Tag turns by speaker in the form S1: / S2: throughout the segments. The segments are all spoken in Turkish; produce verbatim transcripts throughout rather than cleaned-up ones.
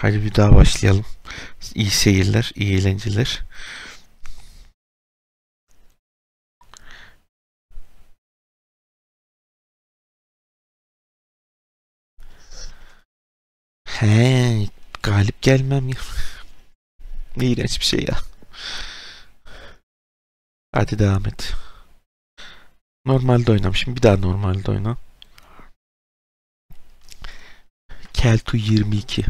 S1: Hadi bir daha başlayalım. İyi seyirler, iyi eğlenceler. He, galip gelmem ya. Ne iğrenç bir şey ya. Hadi devam et. Normalde oynamışım. Bir daha normalde oyna. Keltu yirmi iki.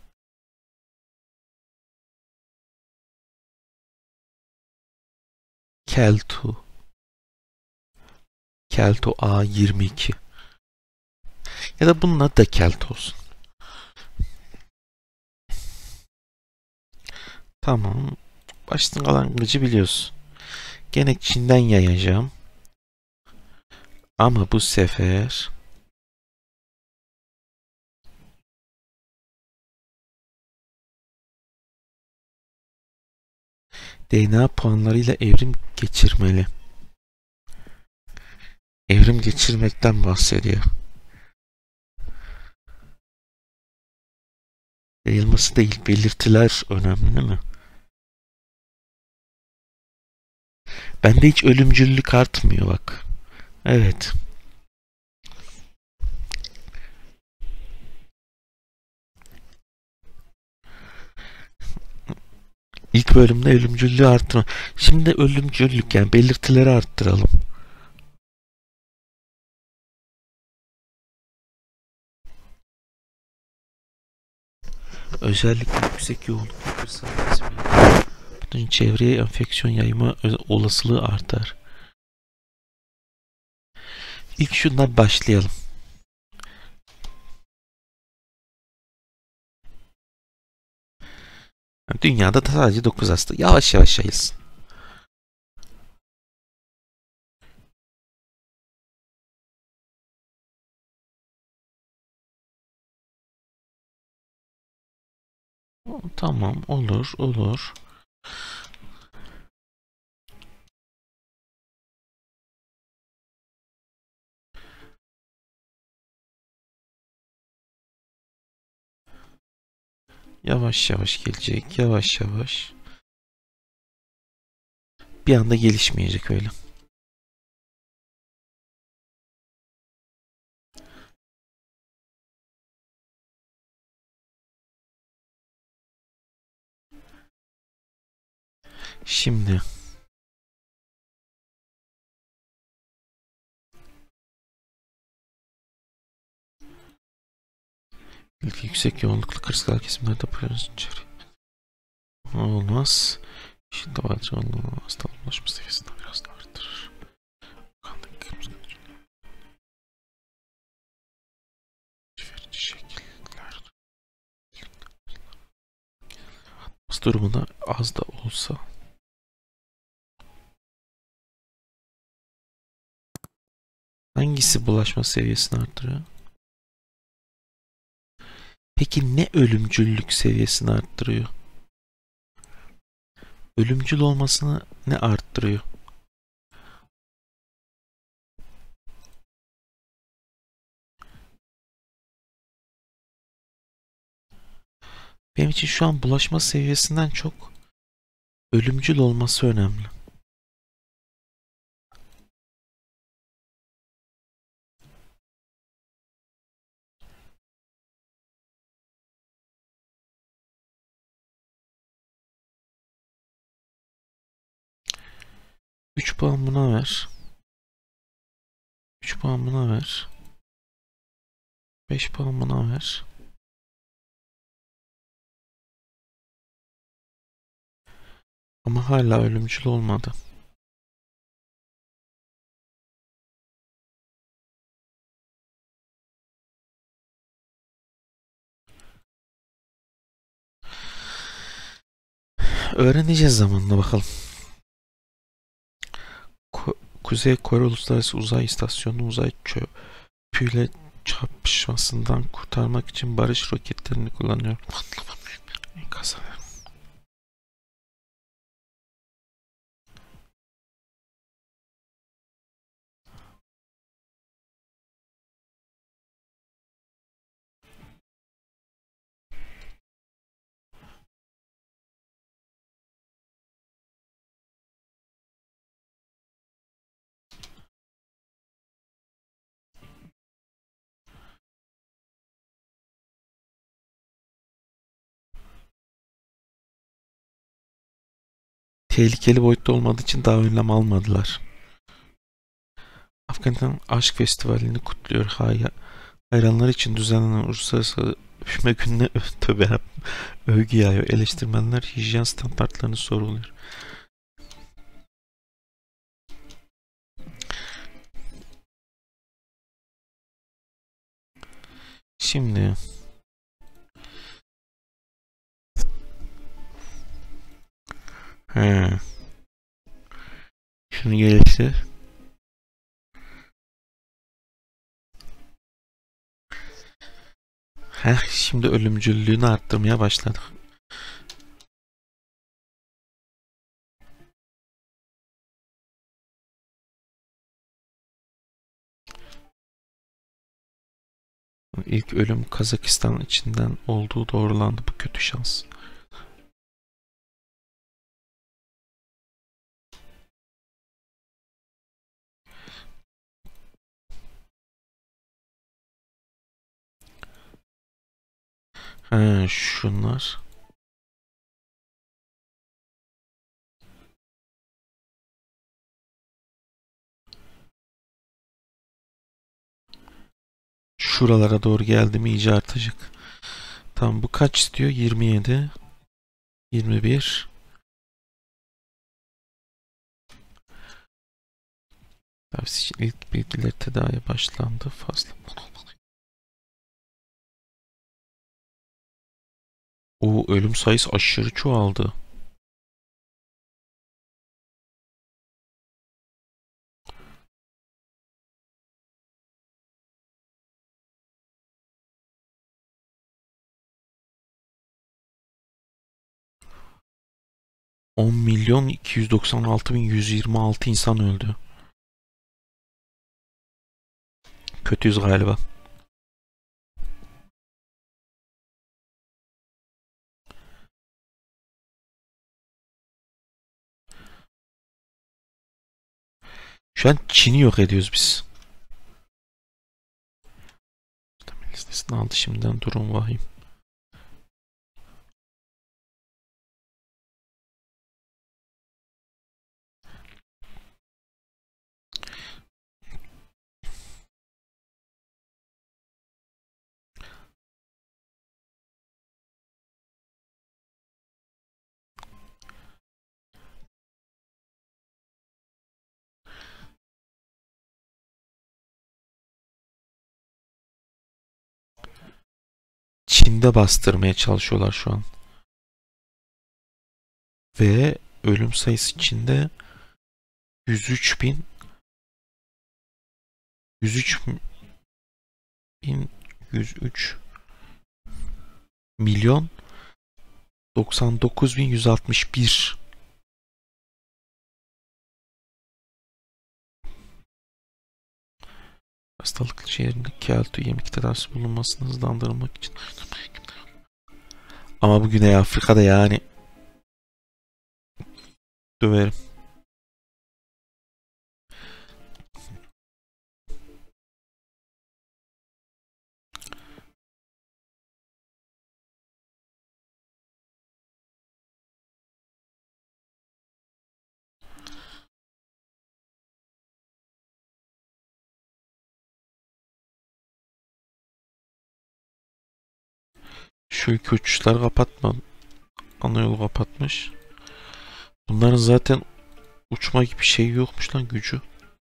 S1: Keltu. Keltu A yirmi iki. Ya da bunun adı da Kelt olsun. Tamam. Başlangıcı biliyorsun. Gene Çin'den yayacağım. Ama bu sefer D N A puanlarıyla evrim geçirmeli. Evrim geçirmekten bahsediyor. Yayılması değil, belirtiler önemli değil mi? Bende hiç ölümcüllük artmıyor bak. Evet. İlk bölümde ölümcüllüğü arttırma. Şimdi ölümcüllük yani belirtileri arttıralım. Özellikle yüksek yoğunluklu kırsal kesim. Bunun çevreye enfeksiyon yayma olasılığı artar. İlk şundan başlayalım. Dünyada da sadece dokuz hasta. Yavaş yavaş yayılsın. Tamam, olur olur. Yavaş yavaş gelecek. Yavaş yavaş. Bir anda gelişmeyecek öyle. Şimdi ilk yüksek yoğunluklu kırsal kesimlerde paylaşım içeriyor. Olmaz. Şimdi acil olan hastalığın ulaşma seviyesini biraz daha arttırır. Kandaki kırmızı verici şekiller. Hasta durumunda az da olsa hangisi bulaşma seviyesini arttırıyor? Peki ne ölümcüllük seviyesini arttırıyor? Ölümcül olmasını ne arttırıyor? Benim için şu an bulaşma seviyesinden çok ölümcül olması önemli. üç puan buna ver. üç puan buna ver. beş puan buna ver. Ama hala ölümcül olmadı. Öğreneceğiz zamanla bakalım. Ko Kuzey Kore Uluslararası Uzay İstasyonu uzay çöpüyle çarpışmasından kurtarmak için barış roketlerini kullanıyor. Kazan. tehlikeli boyutta olmadığı için daha önlem almadılar. Afganistan Aşk Festivali'ni kutluyor. Hay hayranlar için düzenlenen uluslararası öpüşme gününe tövbe yarabbim, övgü yağıyor. Eleştirmenler hijyen standartlarını soruluyor. Şimdi he, şunu geliştir. Heh, şimdi ölümcüllüğünü arttırmaya başladık. İlk ölüm Kazakistan içinden olduğu doğrulandı. Bu kötü şans. He, şunlar. Şuralara doğru geldi mi iyice artacak. Tamam, bu kaç istiyor? yirmi yedi. yirmi bir. Tavsiye için ilk bilgiler tedavi başlandı. Fazla. O ölüm sayısı aşırı çoğaldı. on milyon iki yüz doksan altı bin yüz yirmi altı insan öldü. Kötüyüz galiba. Şu an Çin'i yok ediyoruz biz. Listesini aldı, şimdiden durum vahim. Çin'de bastırmaya çalışıyorlar şu an. Ve ölüm sayısı Çin'de yüz üç bin yüz üç bin yüz üç milyon doksan dokuz bin yüz altmış bir. Hastalıklı şehrinde keltü yemik tedavisi bulunmasını hızlandırmak için. Ama bu Güney Afrika'da yani döverim. Şu iki uçuşları kapatma. Ana yolu kapatmış. Bunların zaten uçma gibi şey yokmuş lan, gücü.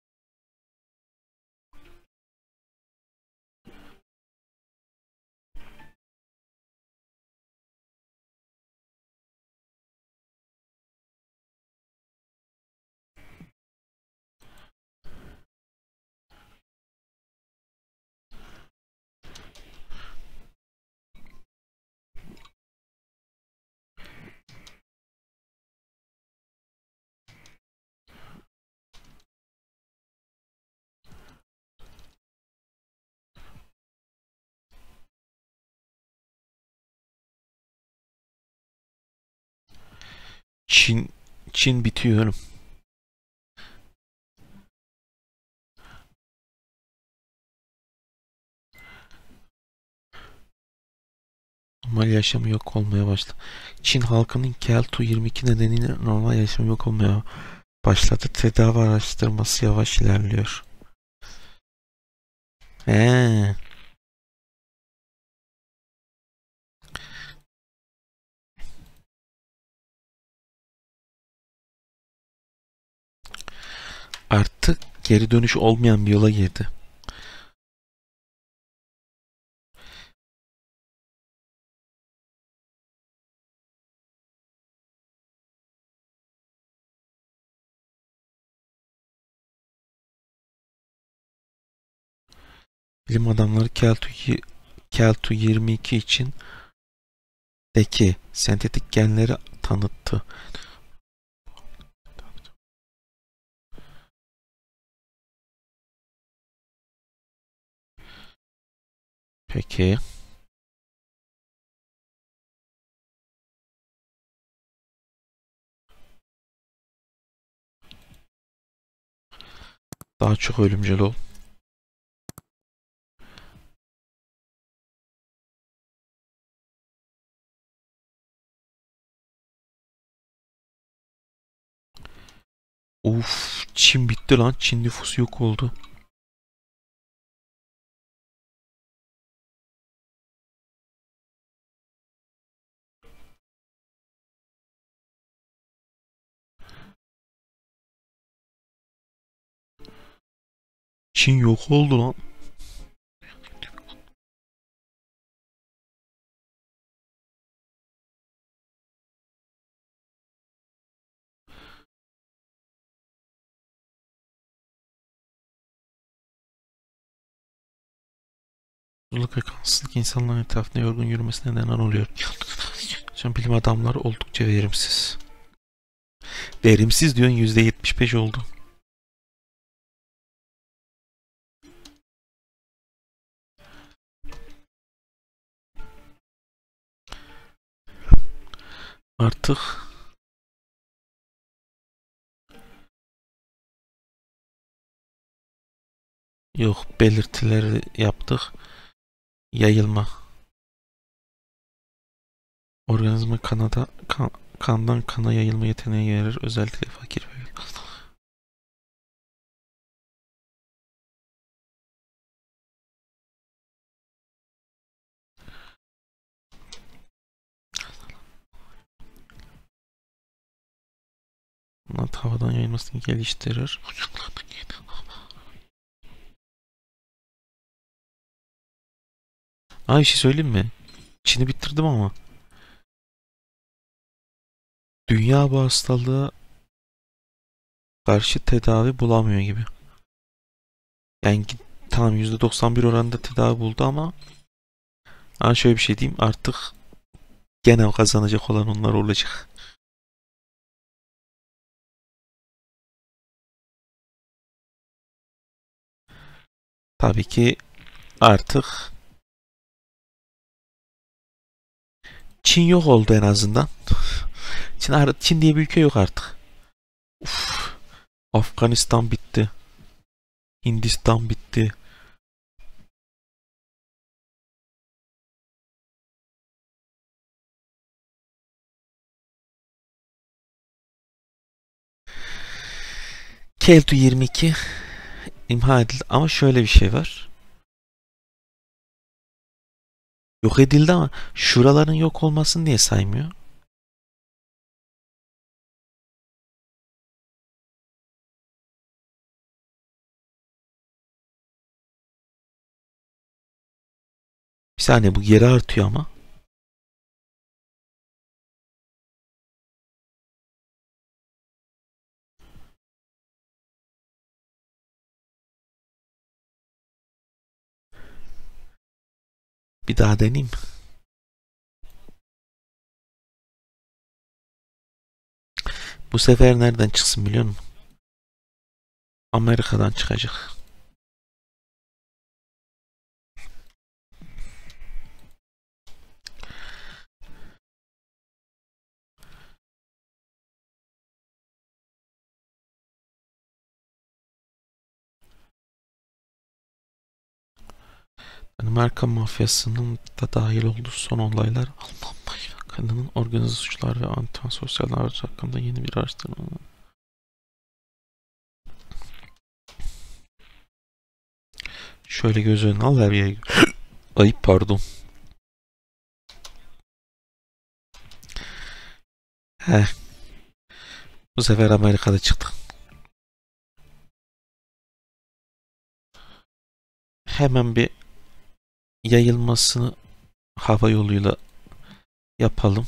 S1: Çin Çin bitiyor. normal yaşamı yok olmaya başladı. Çin halkının Keltu yirmi iki nedeniyle normal yaşamı yok olmaya başladı. Tedavi araştırması yavaş ilerliyor. He. Artık geri dönüş olmayan bir yola girdi. Bilim adamları Keltu, Keltu yirmi iki için deki sentetik genleri tanıttı. Peki. Daha çok ölümcül ol. Uf, Çin bitti lan. Çin nüfusu yok oldu. Çin yok oldu lan. Mutluluk ve kansızlık insanların etrafında yorgun yürümesine neden oluyor. Şimdi bilim adamları oldukça verimsiz. Verimsiz diyorsun, yüzde yetmiş beş oldu. Artık yok, belirtileri yaptık. Yayılma. Organizma kanada kan, kandan kana yayılma yeteneği verir. Özellikle fakir ve bunlar havadan yayılmasını geliştirir. Ay, bir şey söyleyeyim mi? Çin'i bitirdim ama dünya bu hastalığa karşı tedavi bulamıyor gibi. Yani tamam, yüzde doksan bir oranında tedavi buldu ama ama şöyle bir şey diyeyim, artık gene kazanacak olan onlar olacak. Tabii ki artık Çin yok oldu en azından. Çin, Çin diye bir ülke yok artık. Uf, Afganistan bitti. Hindistan bitti. Keltu yirmi iki imha edildi ama şöyle bir şey var. Yok edildi ama şuraların yok olmasını niye saymıyor? Bir saniye, bu geri artıyor ama. Bir daha deneyeyim. Bu sefer nereden çıksın biliyor musun? Amerika'dan çıkacak. Amerikan mafyasının da dahil olduğu son olaylar, Alman başbakanının organize suçlar ve antisosyal davranış hakkında yeni bir araştırma. Şöyle göz önüne al her yere. Ayıp pardon. Heh. Bu sefer Amerika'da çıktı. Hemen bir yayılmasını hava yoluyla yapalım.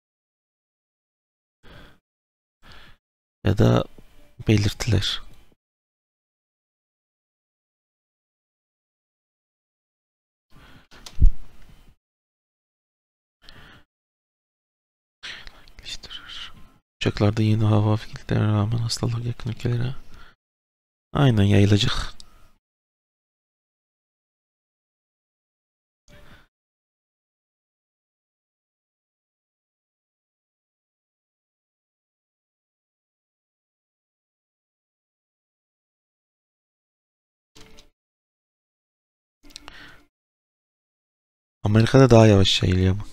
S1: Ya da belirtiler. Geliştirir. Uçaklarda yeni hava filtrelerine rağmen hastalık yakın ülkelere aynen yayılacak. Amerika'da daha yavaş yayılıyor ama.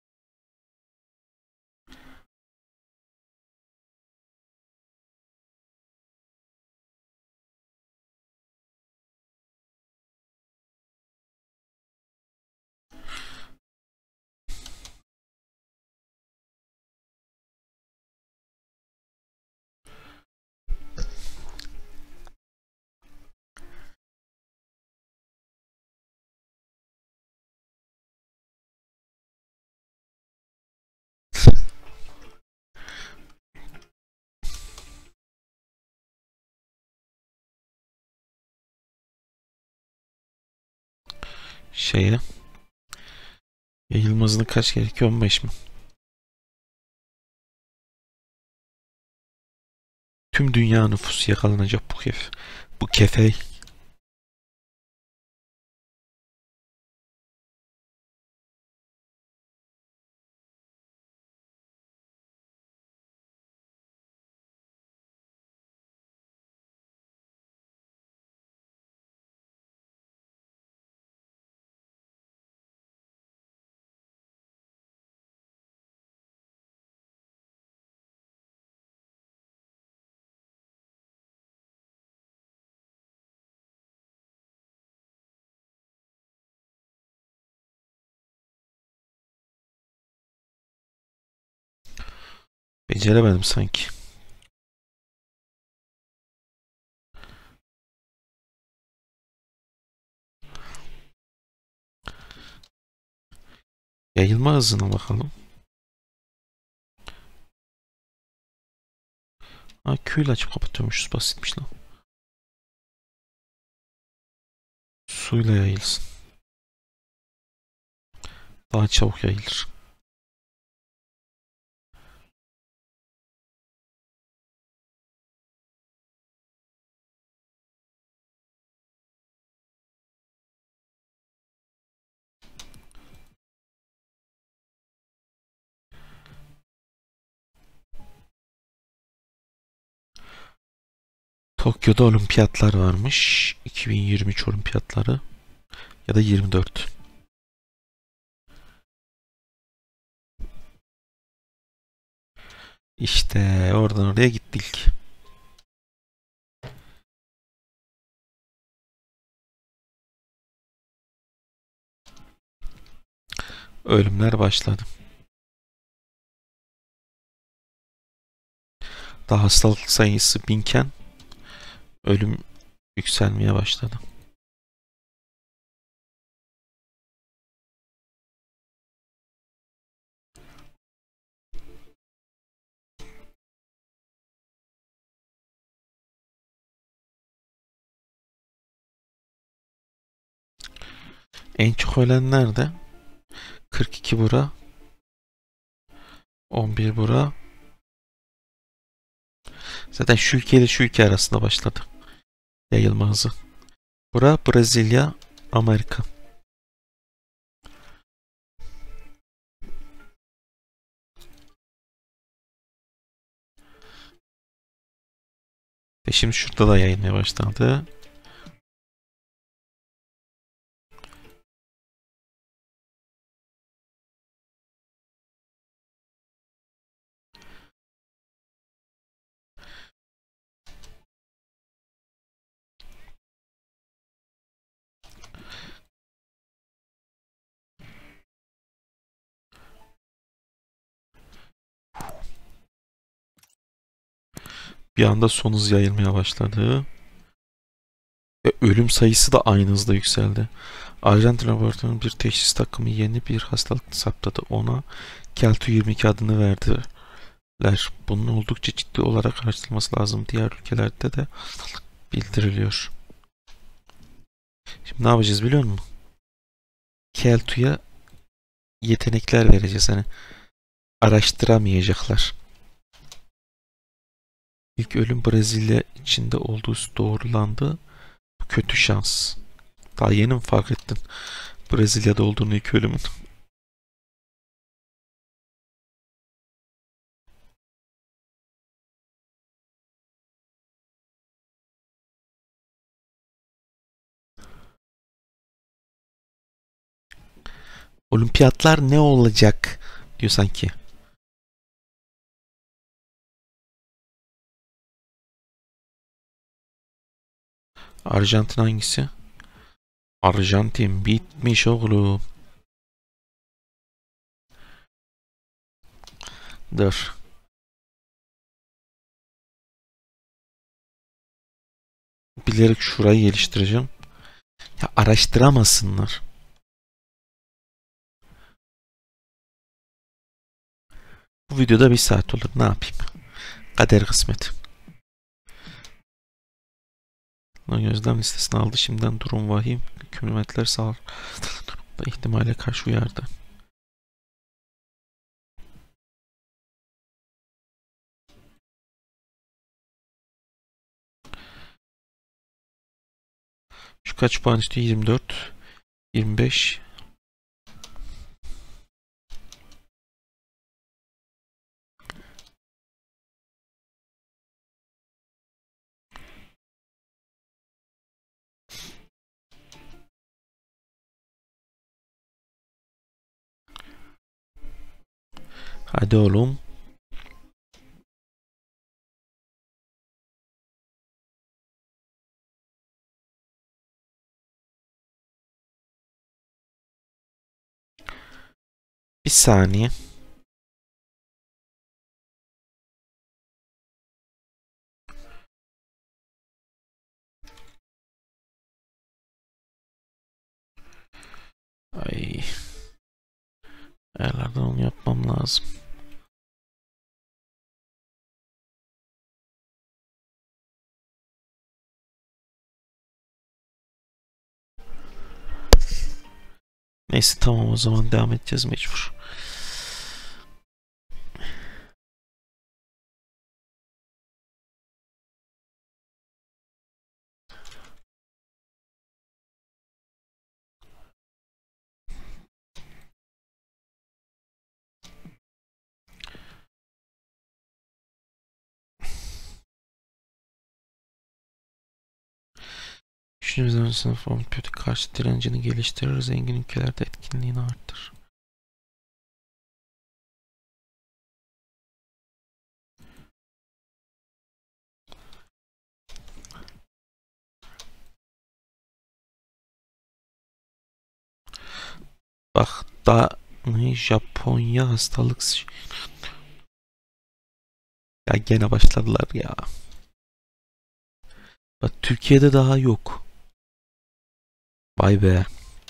S1: Şeye yayılma hızını kaç gerekiyor? on beş mi? Tüm dünya nüfusu yakalanacak bu kef. Bu kefey. Beceremedim sanki. Yayılma hızına bakalım. Ha, Q ile açıp kapatıyormuşuz. Basitmiş lan. Suyla yayılsın. Daha çabuk yayılır. Tokyo'da olimpiyatlar varmış. iki bin yirmi üç olimpiyatları. Ya da yirmi dört. İşte oradan oraya gittik. Ölümler başladı. Daha hastalık sayısı binken ölüm yükselmeye başladı. En çok ölenler de kırk iki bura, on bir bura. Zaten şu ülkeyle şu ülke arasında başladı yayılma hızı. Bura Brezilya, Amerika. Ve şimdi şurada da yayılmaya başladı. Bir anda son hız yayılmaya başladı. Ve ölüm sayısı da aynı hızda yükseldi. Arjantin laboratuvarının bir teşhis takımı yeni bir hastalık saptadı. Ona Keltu yirmi iki adını verdiler. Bunun oldukça ciddi olarak araştırılması lazım. Diğer ülkelerde de bildiriliyor. Şimdi ne yapacağız biliyor musun? Keltu'ya yetenekler vereceğiz. Hani araştıramayacaklar. İlk ölüm Brezilya içinde olduğu doğrulandı. Kötü şans. Daha yeni mi fark ettin Brezilya'da olduğunu ilk ölümün? Olimpiyatlar ne olacak diyor sanki. Arjantin hangisi? Arjantin bitmiş oğlum. Dur. Bilerek şurayı geliştireceğim. Ya araştıramasınlar. Bu videoda bir saat olur. Ne yapayım? Kader kısmet. Gözlem listesini aldı. Şimdiden durum vahim. Hükümetler sağ da ihtimale karşı uyardı. Şu kaç puan istiyor? yirmi dört, yirmi beş. Hadi oğlum. Bir saniye. Ay. Ayarlardan onu yapmam lazım. Neyse tamam, o zaman devam edeceğiz mecbur. Üçüncü sınıf olimpiyat karşı direncini geliştirir, zengin ülkelerde etkinliğini arttırır. Bak da ne, Japonya hastalık, ya gene başladılar ya. Bak Türkiye'de daha yok. Vay be.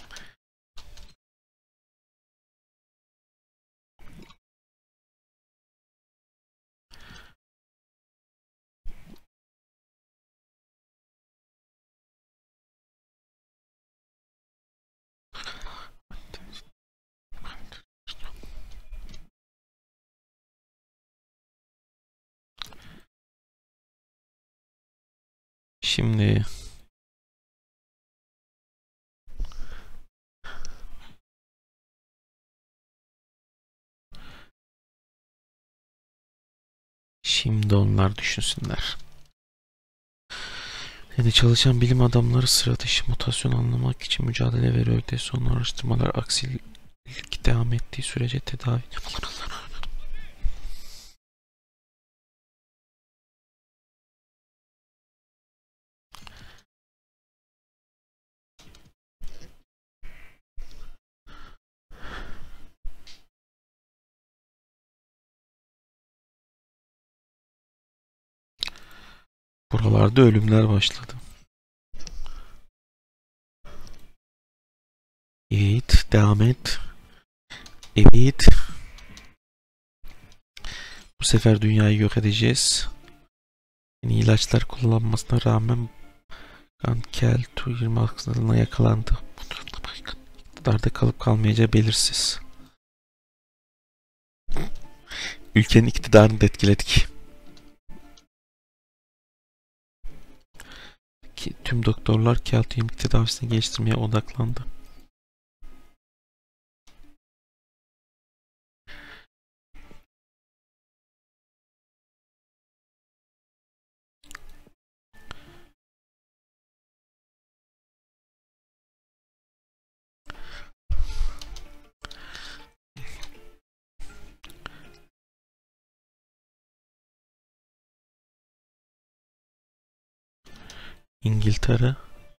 S1: Şimdi şimdi onlar düşünsünler. Yani çalışan bilim adamları sıra dışı mutasyon anlamak için mücadele veriyor. De sonra araştırmalar aksilik devam ettiği sürece tedavi. Buralarda ölümler başladı. Evet, devam et. Evet. Bu sefer dünyayı yok edeceğiz. Yeni ilaçlar kullanmasına rağmen Gankel Tu yirmi hastalığına yakalandı. Bu durumda iktidarda kalıp kalmayacağı belirsiz. Ülkenin iktidarını da etkiledik. Ki tüm doktorlar kağıt yemlik tedavisini geliştirmeye odaklandı. İngiltere,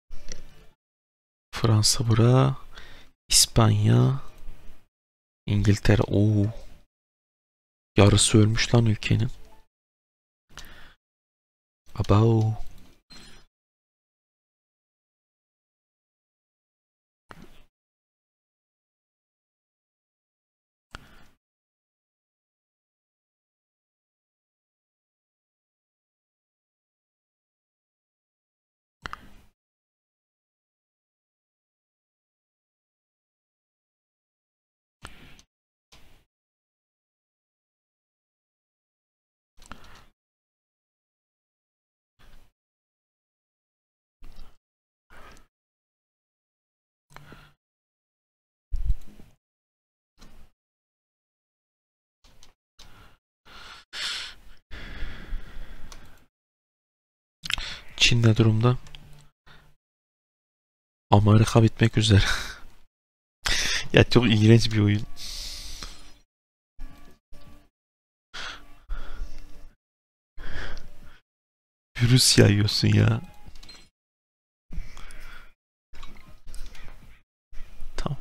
S1: Fransa bura, İspanya, İngiltere. Oo, yarısı ölmüş lan ülkenin. Abo. Çin ne durumda? Amerika bitmek üzere. Ya çok iğrenç bir oyun. Virüs yayıyorsun ya. Tamam.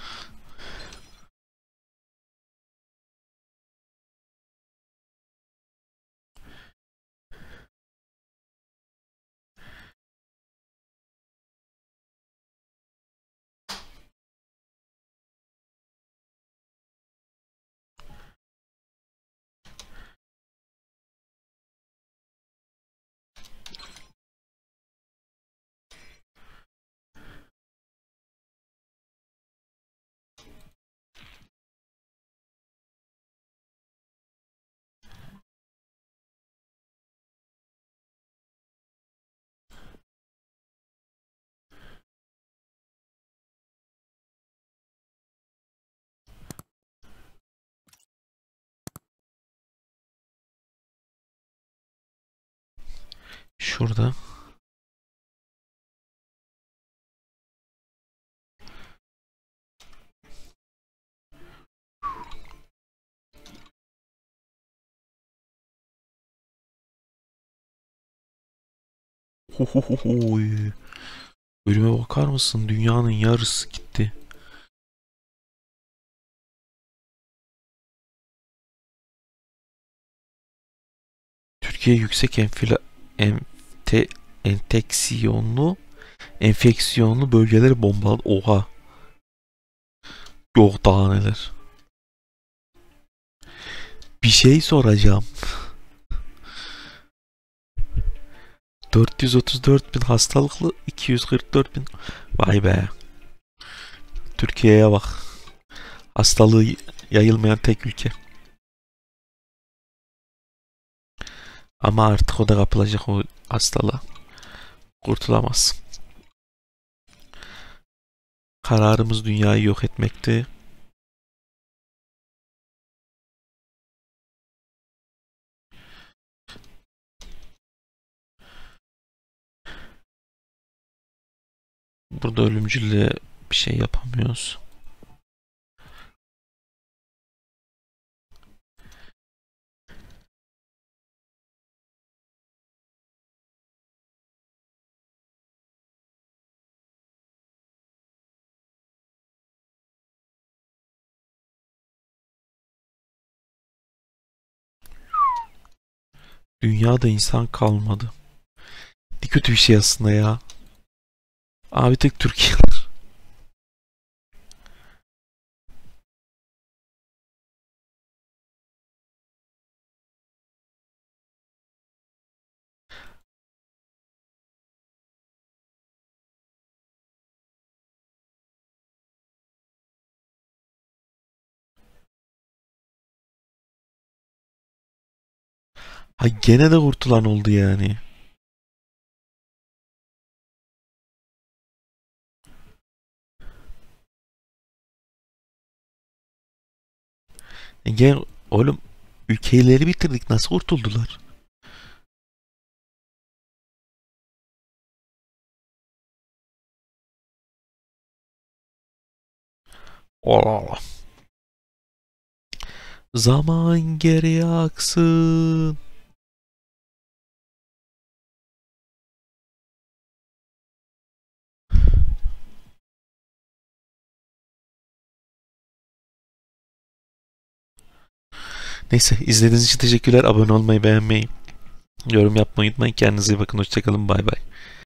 S1: Şurada. Oy. Ölüme bakar mısın? Dünyanın yarısı gitti. Türkiye yüksek enfila, ente, enfeksiyonlu enfeksiyonlu bölgeleri bombaladı. Oha. Yok daha neler. Bir şey soracağım. dört yüz otuz dört bin hastalıklı, iki yüz kırk dört bin. Vay be. Türkiye'ye bak. Hastalığı yayılmayan tek ülke. Ama artık o da kapılacak o hastalığa. Kurtulamaz. Kararımız dünyayı yok etmekti. Burada ölümcülle bir şey yapamıyoruz. Dünyada insan kalmadı. Ne kötü bir şey aslında ya. Abi tek Türkiye var. Ha gene de kurtulan oldu yani. E gene oğlum ülkeleri bitirdik. Nasıl kurtuldular? Allah Allah. Zaman geriye aksın. Neyse izlediğiniz için teşekkürler. Abone olmayı, beğenmeyi, yorum yapmayı unutmayın. Kendinize iyi bakın. Hoşçakalın. Bay bay.